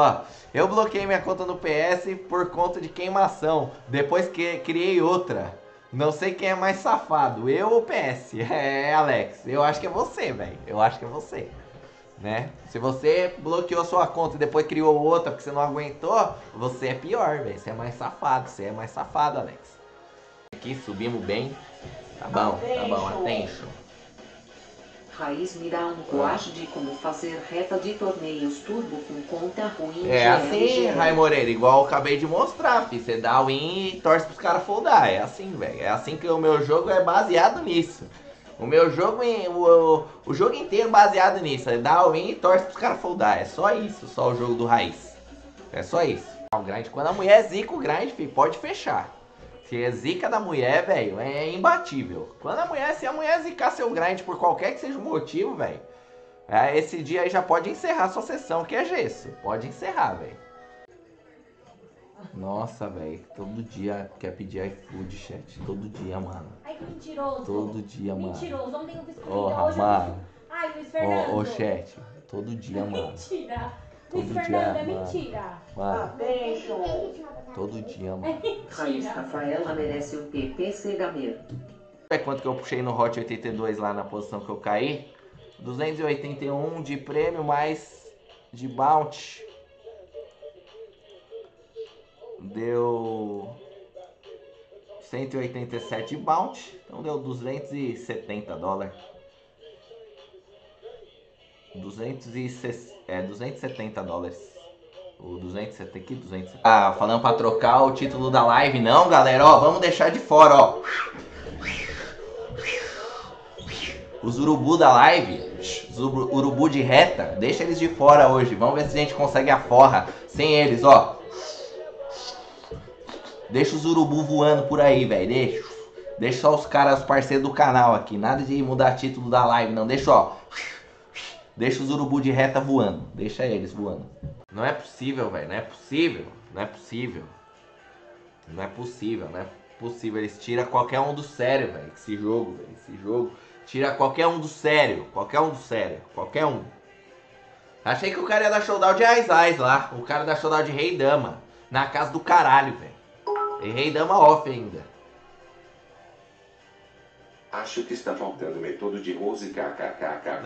ó. Eu bloqueei minha conta no PS por conta de queimação. Depois que criei outra. Não sei quem é mais safado, eu ou o PS. É, Alex, eu acho que é você, velho. Eu acho que é você. Né? Se você bloqueou sua conta e depois criou outra porque você não aguentou, você é pior, velho. Você é mais safado, Alex. Aqui, subimos bem. Tá bom, attention. Raiz me dá um coach de como fazer reta de torneios turbo com conta ruim. É assim, Rai Moreira, igual eu acabei de mostrar, fi. Você dá win e torce pros caras foldar. É assim, velho. É assim que o meu jogo é baseado nisso. O meu jogo, o jogo inteiro baseado nisso. É dar win e torce pros caras foldar. É só isso, só o jogo do Raiz. É só isso. O grind, quando a mulher zica o grind, fi, pode fechar. Se é zica da mulher, velho, é imbatível. Se a mulher zicar seu grind por qualquer que seja o motivo, velho, esse dia aí já pode encerrar sua sessão, que é gesso. Pode encerrar, velho. Nossa, velho, todo dia quer pedir iFood, chat. Todo dia, mano. Ai, que mentiroso. Todo dia, mano. Mentiroso, ontem eu fiz comida, Porra, hoje mano. Ai, Luiz Fernando. Ô, chat, todo dia, mano. Mentira. Todo Luiz dia, Fernando, é mano. mentira. Mano, todo dia, mano. Raiz Rafaela merece um PPC Gamer. É quanto que eu puxei no Hot 82 lá na posição que eu caí? 281 de prêmio mais de bounty. Deu 187 de bounty. Então deu 270 dólares. 270 dólares. O 270 aqui, 270. Ah, falando pra trocar o título da live. Não, galera, ó, vamos deixar de fora, ó. Os urubu da live, os urubu de reta, deixa eles de fora hoje. Vamos ver se a gente consegue a forra sem eles, ó. Deixa os urubu voando por aí, velho. Deixa só os caras, os parceiros do canal aqui. Nada de mudar título da live, não. Deixa, ó. Deixa os urubu de reta voando. Deixa eles voando. Não é possível, velho. Não é possível. Não é possível. Não é possível, não é possível. Eles tiram qualquer um do sério, velho. Esse jogo, velho. Esse jogo tira qualquer um do sério. Qualquer um do sério. Qualquer um. Achei que o cara ia dar showdown de Aizais lá. O cara da showdown de Rei Dama. Na casa do caralho, velho. E Rei Dama off ainda. Acho que está faltando método de Rose kkkkkk.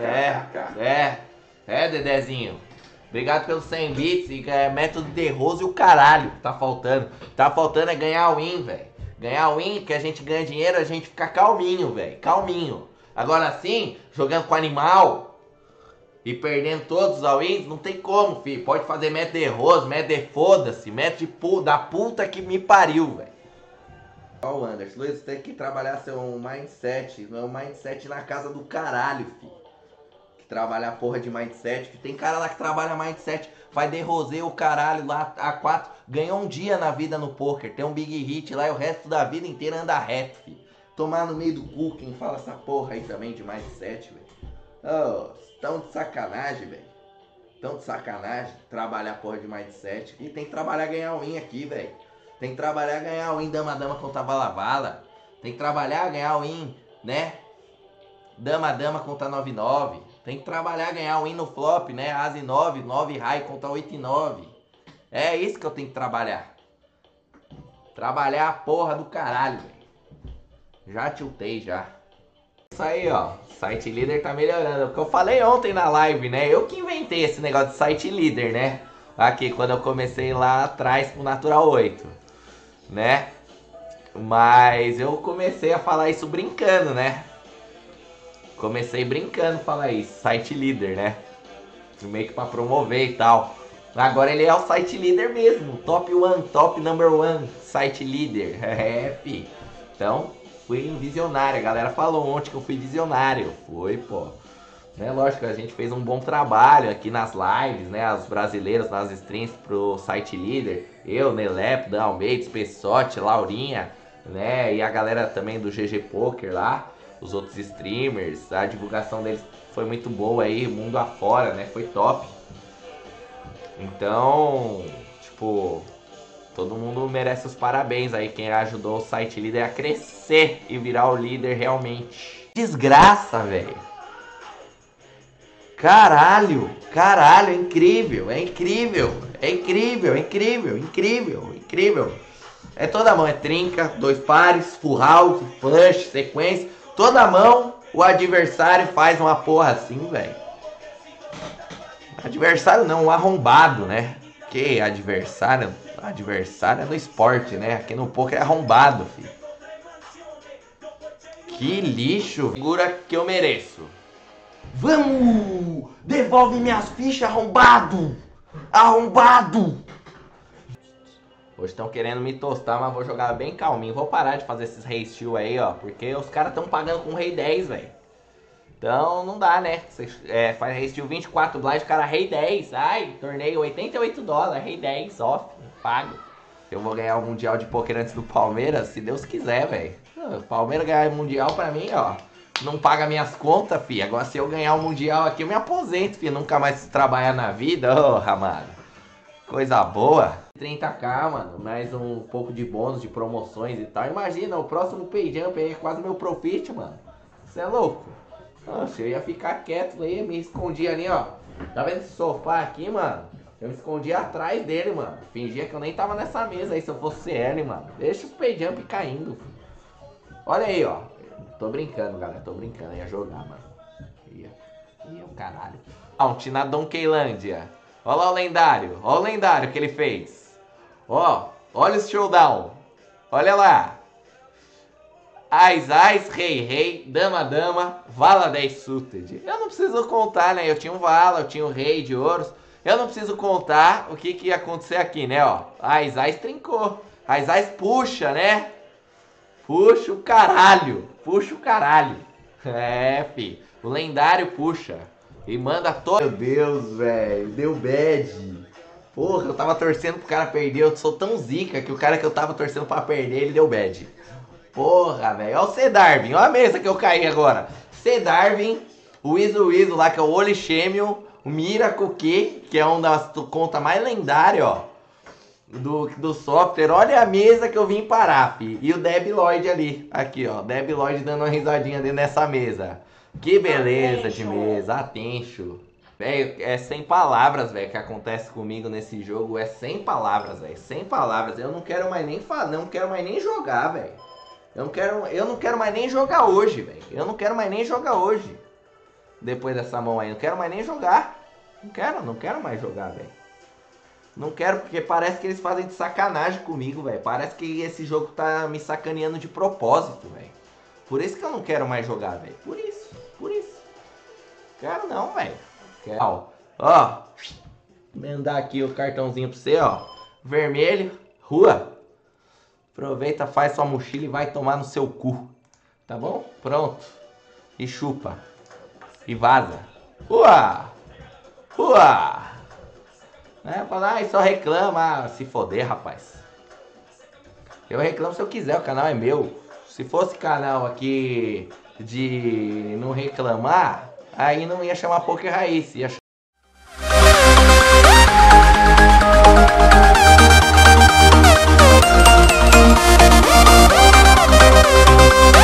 Dedezinho. Obrigado pelos 100 bits e método de Rose e o caralho. Tá faltando. Tá faltando é ganhar win, velho. Ganhar win, porque a gente ganha dinheiro, a gente fica calminho, velho. Calminho. Agora sim, jogando com animal e perdendo todos os wins, não tem como, filho. Pode fazer método de Rose, método de foda-se, método da puta que me pariu, velho. Ó o Anderson, Luiz, tem que trabalhar seu mindset. Meu mindset na casa do caralho, filho. Que trabalha a porra de mindset. Que tem cara lá que trabalha mindset, vai derroser o caralho lá a 4. Ganhou um dia na vida no poker. Tem um big hit lá e o resto da vida inteira anda reto, filho. Tomar no meio do cu quem fala essa porra aí também de mindset, velho. Oh, tão de sacanagem, velho. Tão de sacanagem trabalhar a porra de mindset. E tem que trabalhar ganhar win aqui, velho. Tem que trabalhar, ganhar win dama-dama contra bala-bala. Tem que trabalhar, ganhar win, né? Dama-dama contra 9-9. Tem que trabalhar, ganhar win no flop, né? As 9, 9 high contra 8-9. É isso que eu tenho que trabalhar. Trabalhar a porra do caralho, velho. Já tiltei, já. Isso aí, ó. Site líder tá melhorando. O que eu falei ontem na live, né? Eu que inventei esse negócio de site líder, né? Aqui, quando eu comecei lá atrás com Natural 8. Né? Mas eu comecei a falar isso brincando, né? Comecei brincando a falar isso, site líder, né? Meio que pra promover e tal. Agora ele é o site líder mesmo, top number one, site líder. É, fi. Então, fui visionário. A galera falou ontem que eu fui visionário. Foi, pô. Né, lógico, a gente fez um bom trabalho aqui nas lives, né? Os brasileiros nas streams pro site líder. Eu, Nelepo, Dan Almeida, Pessotti, Laurinha, né? E a galera também do GG Poker lá. Os outros streamers. A divulgação deles foi muito boa aí, mundo afora, né? Foi top. Então, tipo, todo mundo merece os parabéns aí. Quem ajudou o site líder a crescer e virar o líder realmente. Desgraça, velho. Caralho, caralho, é incrível, é incrível, é incrível, é incrível, incrível, incrível. É toda mão, é trinca, 2 pares, full house, flush, sequência. Toda mão o adversário faz uma porra assim, velho. Adversário não, um arrombado, né? Que adversário? Adversário é no esporte, né? Aqui no poker é arrombado, filho. Que lixo. Figura que eu mereço. Vamos! Devolve minhas fichas, arrombado! Arrombado! Hoje estão querendo me tostar, mas vou jogar bem calminho. Vou parar de fazer esses rei steel aí, ó. Porque os caras estão pagando com rei 10, velho. Então não dá, né? Você faz rei steel 24 blind, cara, rei 10. Ai, torneio 88 dólares, rei 10, off, pago. Eu vou ganhar o Mundial de Poker antes do Palmeiras, se Deus quiser, velho. O Palmeiras ganhar o Mundial pra mim, ó. Não paga minhas contas, fi. Agora se eu ganhar o Mundial aqui, eu me aposento, fi. Nunca mais trabalhar na vida, ô, Ramado. Coisa boa. 30k, mano. Mais um pouco de bônus, de promoções e tal. Imagina, o próximo pay jump aí é quase meu profit, mano. Você é louco? Nossa, eu ia ficar quieto aí, me escondi ali, ó. Tá vendo esse sofá aqui, mano? Eu me escondi atrás dele, mano. Fingia que eu nem tava nessa mesa aí, se eu fosse ele, mano. Deixa o pay jump caindo, filho. Olha aí, ó. Tô brincando, galera. Tô brincando. Ia jogar, mano. Ia o caralho. Out na Donkeylândia. Olha lá o lendário. Olha o lendário que ele fez. Ó. Olha o showdown. Olha lá. Ais, ais, rei, rei, dama, dama, vala 10 suited. Eu não preciso contar, né? Eu tinha um vala, eu tinha um rei de ouros. Eu não preciso contar o que ia acontecer aqui, né? Ó, ais, ais trincou. Ais, ais puxa, né? Puxa o caralho. Puxa o caralho. É, fi. O lendário puxa. E manda todo... Meu Deus, velho. Deu bad. Porra, eu tava torcendo pro cara perder. Eu sou tão zica que o cara que eu tava torcendo pra perder, ele deu bad. Porra, velho. Olha o C. Darwin. Olha a mesa que eu caí agora. C. Darwin. O Iso lá, que é o Olixêmio. O Miracle Key, que é uma das contas mais lendárias, ó. Do software. Olha a mesa que eu vim parar, fi. E o Deb Lloyd ali. Aqui, ó. Deb Lloyd dando uma risadinha dentro dessa mesa. Que beleza de mesa. Atencho. Velho, é sem palavras, velho, que acontece comigo nesse jogo. É sem palavras, velho. Sem palavras. Eu não quero mais nem falar. Não quero mais nem jogar, velho. Eu não quero mais nem jogar hoje, velho. Eu não quero mais nem jogar hoje. Depois dessa mão aí. Não quero mais nem jogar. Não quero mais jogar, velho. Não quero porque parece que eles fazem de sacanagem comigo, velho. Parece que esse jogo tá me sacaneando de propósito, velho. Por isso que eu não quero mais jogar, velho. Por isso. Quero não, velho. Ó. Mandar aqui o cartãozinho pra você, ó. Vermelho. Rua. Aproveita, faz sua mochila e vai tomar no seu cu. Tá bom? Pronto. E chupa. E vaza. Rua. Falar, só reclama. Se foder, rapaz. Eu reclamo se eu quiser, o canal é meu. Se fosse canal aqui de não reclamar, aí não ia chamar Poker Raiz, ia chamar